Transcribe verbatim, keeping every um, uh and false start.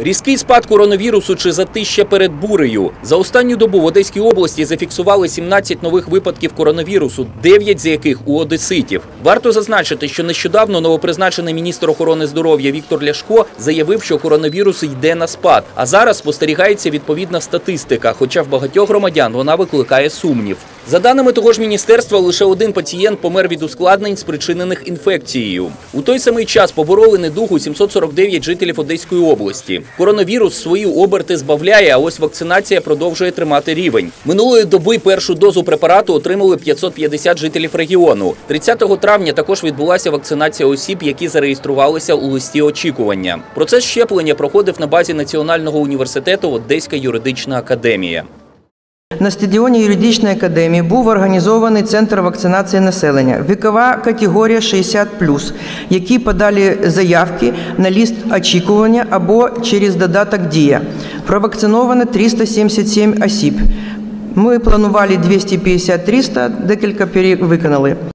Різкий спад коронавірусу чи затища перед бурею. За останню добу в Одеській області зафіксували сімнадцять нових випадків коронавірусу, дев'ять з яких у одеситів. Варто зазначити, що нещодавно новопризначений міністр охорони здоров'я Віктор Ляшко заявив, що коронавірус йде на спад. А зараз спостерігається відповідна статистика, хоча в багатьох громадян вона викликає сумнів. За даними того ж міністерства, лише один пацієнт помер від ускладнень, спричинених інфекцією. У той самий час побороли недугу сімсот сорок дев'ять жителів Одеської області. Коронавірус свої оберти збавляє, а ось вакцинація продовжує тримати рівень. Минулої доби першу дозу препарату отримали п'ятсот п'ятдесят жителів регіону. тридцятого травня також відбулася вакцинація осіб, які зареєструвалися у листі очікування. Процес щеплення проходив на базі Національного університету Одеська юридична академія. На стадіоні юридичної академії був організований центр вакцинації населення. Вікова категорія шістдесят плюс, які подали заявки на лист очікування або через додаток «Дія». Провакциновано триста сімдесят сім осіб. Ми планували двісті п'ятдесят - триста, декілька виконали.